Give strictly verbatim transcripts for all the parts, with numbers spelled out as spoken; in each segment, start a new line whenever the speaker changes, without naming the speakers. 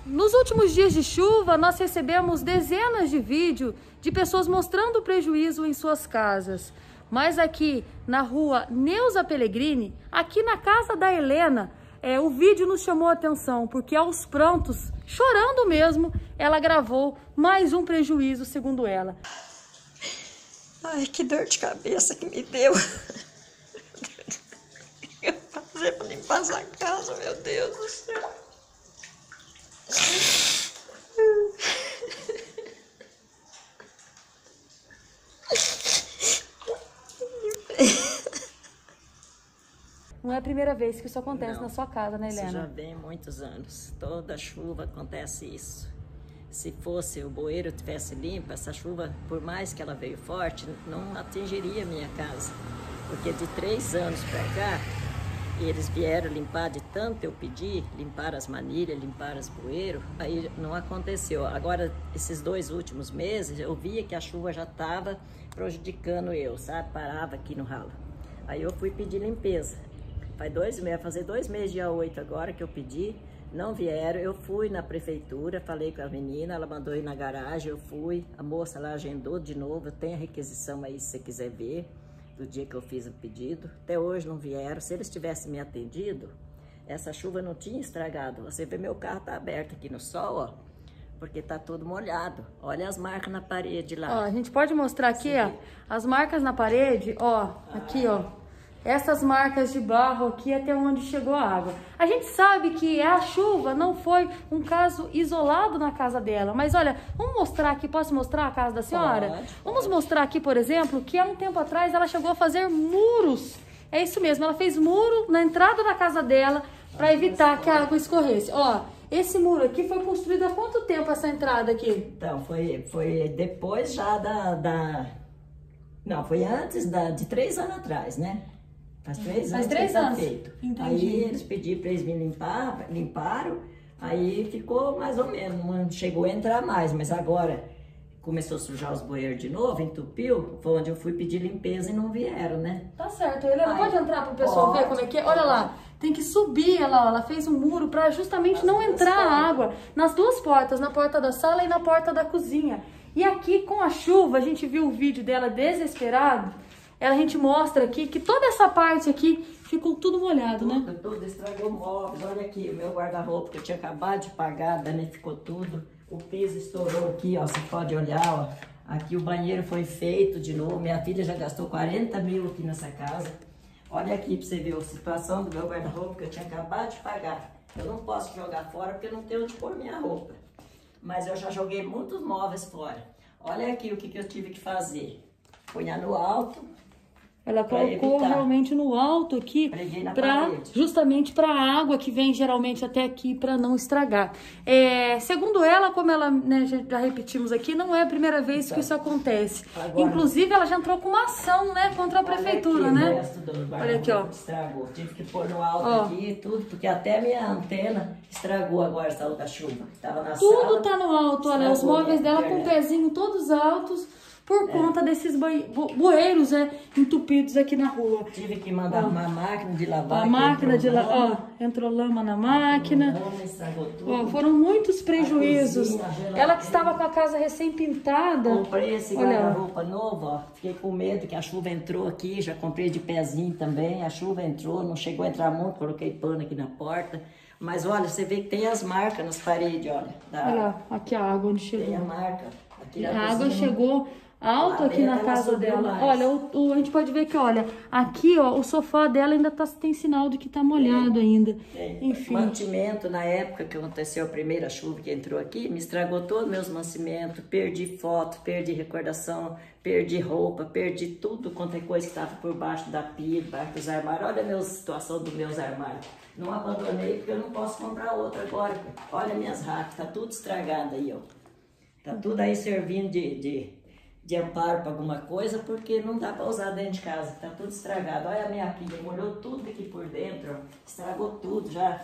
Nos últimos dias de chuva, nós recebemos dezenas de vídeos de pessoas mostrando o prejuízo em suas casas. Mas aqui na rua Neuza Pellegrini, aqui na casa da Helena, é, o vídeo nos chamou a atenção, porque aos prantos, chorando mesmo, ela gravou mais um prejuízo, segundo ela.
Ai, que dor de cabeça que me deu. O que eu vou fazer para limpar essa casa, meu Deus do céu?
Não é a primeira vez que isso acontece
Não,
na sua casa, né, Helena?
Isso já vem há muitos anos. Toda chuva acontece isso. Se fosse o bueiro tivesse limpo, essa chuva, por mais que ela veio forte, não atingiria a minha casa. Porque de três anos para cá, eles vieram limpar de tanto eu pedi, limpar as manilhas, limpar os bueiros, aí não aconteceu. Agora, esses dois últimos meses, eu via que a chuva já estava prejudicando eu, sabe? Parava aqui no ralo. Aí eu fui pedir limpeza. Faz dois meses, fazer dois meses, dia oito agora que eu pedi, não vieram. Eu fui na prefeitura, falei com a menina, ela mandou ir na garagem, eu fui. A moça lá agendou de novo, eu tenho a requisição aí se você quiser ver, do dia que eu fiz o pedido. Até hoje não vieram. Se eles tivessem me atendido, essa chuva não tinha estragado. Você vê, meu carro tá aberto aqui no sol, ó, porque tá todo molhado. Olha as marcas na parede lá.
Ó, a gente pode mostrar aqui, ó, as marcas na parede, ó, aqui, ó. Essas marcas de barro aqui até onde chegou a água. A gente sabe que a chuva não foi um caso isolado na casa dela. Mas olha, vamos mostrar aqui, posso mostrar a casa da senhora?
Pode,
vamos
pode.
mostrar aqui, por exemplo, que há um tempo atrás ela chegou a fazer muros. É isso mesmo, ela fez muro na entrada da casa dela para evitar que a água escorresse. Ó, esse muro aqui foi construído há quanto tempo essa entrada aqui?
Então, foi, foi depois já da, da... Não, foi antes da, de três anos atrás, né? Faz três
Faz
anos
três
que tá
anos.
feito.
Entendi.
Aí eles pediram para eles me limpar, limparam, aí ficou mais ou menos, não chegou a entrar mais, mas agora começou a sujar os bueiros de novo, entupiu, foi onde eu fui pedir limpeza e não vieram, né?
Tá certo, Helena,
Aí,
pode entrar pro pessoal
pode,
ver como é que é? Olha lá, tem que subir, ela, ó, ela fez um muro para justamente
As
não
duas
entrar
portas.
água nas duas portas, na porta da sala e na porta da cozinha. E aqui com a chuva, a gente viu o vídeo dela desesperado, ela, a gente mostra aqui que toda essa parte aqui ficou tudo molhado,
Tudo,
né?
tudo, estragou móveis. Olha aqui, o meu guarda-roupa que eu tinha acabado de pagar, danificou tudo. O piso estourou aqui, ó, você pode olhar, ó. Aqui o banheiro foi feito de novo. Minha filha já gastou quarenta mil aqui nessa casa. Olha aqui pra você ver a situação do meu guarda-roupa que eu tinha acabado de pagar. Eu não posso jogar fora porque eu não tenho onde pôr minha roupa. Mas eu já joguei muitos móveis fora. Olha aqui o que, que eu tive que fazer. Punha no alto.
Ela colocou realmente no alto aqui, pra, justamente para a água que vem geralmente até aqui para não estragar. É, segundo ela, como ela, né, já repetimos aqui, não é a primeira vez então, que isso acontece. Agora, inclusive, ela já entrou com uma ação, né, contra a prefeitura,
aqui,
né?
Do
olha aqui, ó.
Estragou. Tive que pôr no alto
ó.
aqui tudo, porque até a minha antena estragou agora essa outra chuva. Tava na
tudo
sala,
tá no alto, olha, os móveis dela com o pezinho todos altos. Por conta é. desses bueiros é, entupidos aqui na rua.
Tive que mandar ó. uma máquina de lavar.
A máquina de lavar, ó, entrou lama na máquina.
Lama, estragou tudo.
Ó, foram muitos prejuízos. Cozinha, ela que estava com a casa recém-pintada.
Comprei esse guarda-roupa novo, ó. Fiquei com medo que a chuva entrou aqui, já comprei de pezinho também. A chuva entrou, não chegou a entrar muito, coloquei pano aqui na porta. Mas olha, você vê que tem as marcas nas paredes, olha. Da...
Olha lá, aqui a água onde chegou.
Tem a marca. Aqui
a água chegou alto aqui na casa dela. Mais. Olha, o, o, a gente pode ver que, olha, aqui, ó, o sofá dela ainda tá, tem sinal de que tá molhado tem, ainda.
Tem.
Enfim.
Mantimento, na época que aconteceu a primeira chuva que entrou aqui, me estragou todos meus mantimentos, perdi foto, perdi recordação, perdi roupa, perdi tudo quanto é coisa que estava por baixo da pia, debaixo dos armários. Olha a situação dos meus armários. Não abandonei porque eu não posso comprar outra agora. Olha minhas ratas, tá tudo estragado aí, ó. Tá tudo aí servindo de... de de amparo para alguma coisa, porque não dá para usar dentro de casa, tá tudo estragado. Olha a minha pilha, molhou tudo aqui por dentro, ó. Estragou tudo já.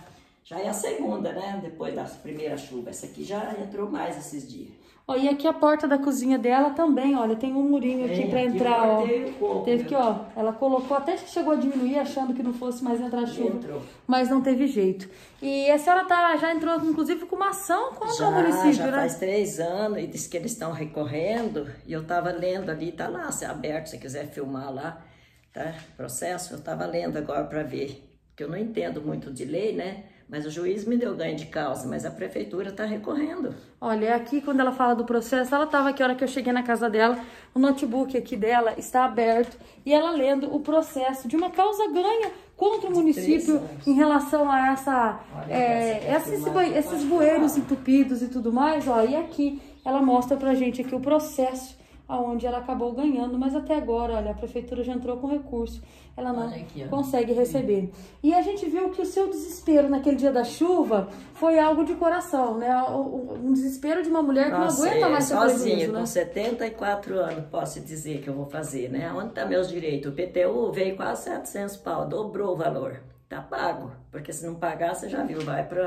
Já é a segunda, né? Depois da primeira chuva. Essa aqui já entrou mais esses dias.
Ó, e aqui a porta da cozinha dela também, olha, tem um murinho aqui
é,
pra
aqui
entrar, ó.
Um pouco,
teve que, ó, ela colocou, até que chegou a diminuir, achando que não fosse mais entrar chuva.
Entrou.
Mas não teve jeito. E a senhora tá, já entrou, inclusive, com uma ação contra já, o município,
já
né? Já
faz três anos e disse que eles estão recorrendo. E eu tava lendo ali, tá lá, se é aberto, se quiser filmar lá, tá? Processo, eu tava lendo agora pra ver. Porque eu não entendo muito de lei, né? Mas o juiz me deu ganho de causa, mas a prefeitura está recorrendo.
Olha, aqui quando ela fala do processo, ela estava aqui, a hora que eu cheguei na casa dela, o notebook aqui dela está aberto e ela lendo o processo de uma causa ganha contra o município em relação a essa, é, esses, esses bueiros entupidos e tudo mais, ó. E aqui ela mostra pra gente aqui o processo aonde ela acabou ganhando, mas até agora, olha, a prefeitura já entrou com recurso, ela não aqui, consegue receber. E a gente viu que o seu desespero naquele dia da chuva foi algo de coração, né? Um desespero de uma mulher que Nossa, não aguenta mais ser
sozinha,
prejuízo, né?
Com setenta e quatro anos, posso dizer que eu vou fazer, né? Onde tá meus direitos? O P T U veio quase setecentos pau, dobrou o valor. Tá pago, porque se não pagar, você já viu, vai pra...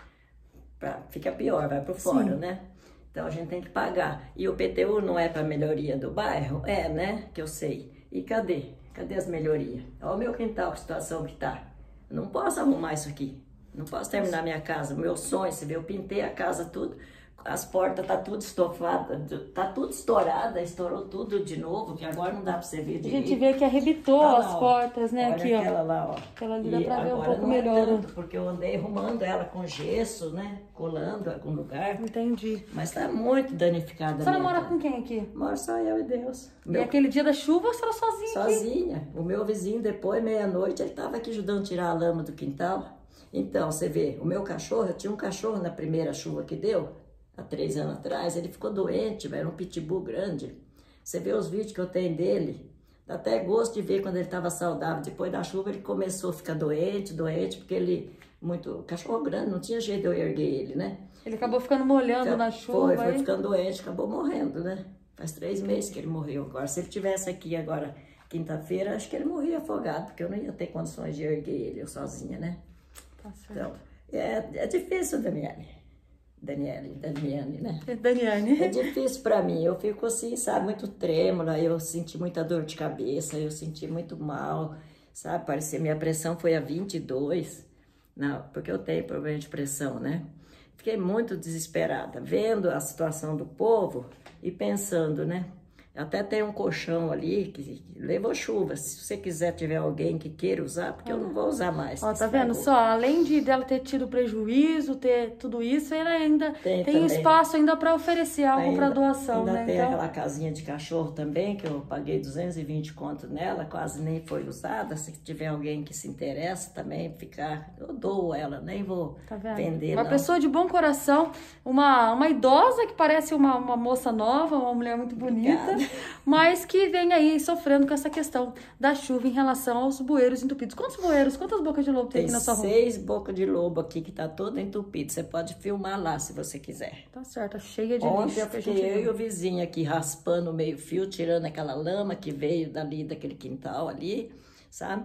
pra fica pior, vai pro fora, Sim. né? Então a gente tem que pagar. E o P T U não é para melhoria do bairro? É, né? Que eu sei. E cadê? Cadê as melhorias? Olha o meu quintal, a situação que tá. Eu não posso arrumar isso aqui. Não posso terminar minha casa. O meu sonho, você vê, eu pintei a casa tudo. As portas tá tudo estofadas, tá tudo estourada, estourou tudo de novo, que agora não dá para você ver direito.
A gente vê que arrebitou
ah,
as
ó,
portas, né?
Olha
aqui,
aquela
ó.
lá, ó.
Aquela ali dá para ver um pouco
não
melhor.
É tanto, porque eu andei arrumando ela com gesso, né? Colando em algum lugar.
Entendi.
Mas tá muito danificada.
A senhora mora com quem aqui?
Moro só eu e Deus.
Meu... E aquele dia da chuva, a senhora sozinha
Sozinha.
Aqui?
O meu vizinho, depois, meia-noite, ele tava aqui ajudando a tirar a lama do quintal. Então, você vê, o meu cachorro, eu tinha um cachorro na primeira chuva que deu, há três anos atrás, ele ficou doente, era um pitbull grande. Você vê os vídeos que eu tenho dele, dá até gosto de ver quando ele estava saudável. Depois da chuva ele começou a ficar doente, doente, porque ele, muito, cachorro grande, não tinha jeito de eu erguer ele, né?
Ele acabou ficando molhando Fica, na chuva.
Foi, foi aí. ficando doente, acabou morrendo, né? Faz três meses que ele morreu agora. Se ele tivesse aqui agora, quinta-feira, acho que ele morria afogado, porque eu não ia ter condições de erguer ele, eu sozinha, né?
Tá certo.
Então, é, é difícil, Daniele. Daniele, Daniele, né?
Daniele.
É difícil pra mim, eu fico assim, sabe, muito trêmula, eu senti muita dor de cabeça, eu senti muito mal, sabe, parecia, minha pressão foi a vinte e dois, não, porque eu tenho problema de pressão, né? Fiquei muito desesperada, vendo a situação do povo e pensando, né? Até tem um colchão ali que levou chuva. Se você quiser, tiver alguém que queira usar, porque eu não vou usar mais.
Ó, tá vendo só? Além de dela ter tido prejuízo, ter tudo isso, ela ainda tem, tem espaço ainda para oferecer algo para doação,
ainda
né?
Ainda tem
então...
aquela casinha de cachorro também, que eu paguei duzentos e vinte conto nela, quase nem foi usada. Se tiver alguém que se interessa também, ficar, eu dou ela, nem vou
tá vendo?
vender,
Uma
não.
pessoa de bom coração, uma, uma idosa que parece uma, uma moça nova, uma mulher muito bonita. Obrigada. Mas que vem aí sofrendo com essa questão da chuva em relação aos bueiros entupidos. Quantos bueiros, quantas bocas de lobo tem, tem aqui na sua rua?
Seis bocas de lobo aqui que tá toda entupida. Você pode filmar lá se você quiser.
Tá certo, cheia de
lixo.
Ontem
fiquei eu e o vizinho aqui raspando o meio fio, tirando aquela lama que veio dali daquele quintal ali, sabe?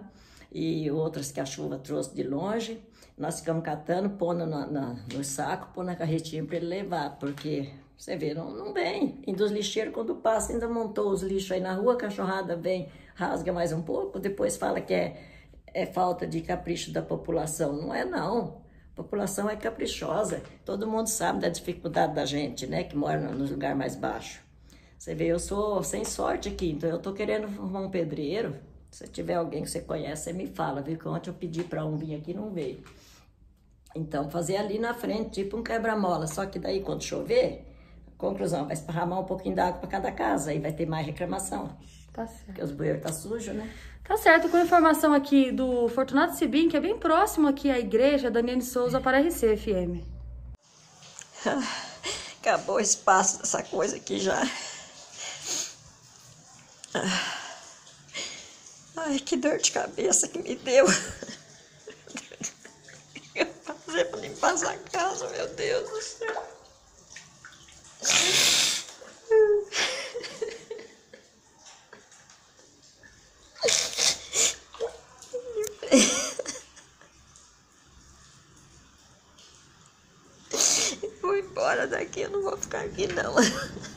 E outras que a chuva trouxe de longe. Nós ficamos catando, pondo na, na, no saco, pondo na carretinha para ele levar, porque... Você vê, não, não vem. E dos lixeiros, quando passa, ainda montou os lixos aí na rua, a cachorrada vem, rasga mais um pouco, depois fala que é, é falta de capricho da população. Não é, não. A população é caprichosa. Todo mundo sabe da dificuldade da gente, né, que mora nos lugares mais baixos. Você vê, eu sou sem sorte aqui, então eu tô querendo formar um pedreiro. Se tiver alguém que você conhece, você me fala, viu? Que ontem eu pedi para um vir aqui e não veio. Então, fazer ali na frente, tipo um quebra-mola. Só que daí, quando chover... Conclusão, vai esparramar um pouquinho d'água para cada casa, aí vai ter mais reclamação.
Tá certo.
Porque os bueiros tá sujos, né?
Tá certo, com informação aqui do Fortunato Sibim, que é bem próximo aqui à igreja, Daniele Souza para R C F M.
Acabou o espaço dessa coisa aqui já. Ai, que dor de cabeça que me deu. O que eu vou fazer para limpar essa casa, meu Deus do céu. embora daqui, eu não vou ficar aqui não.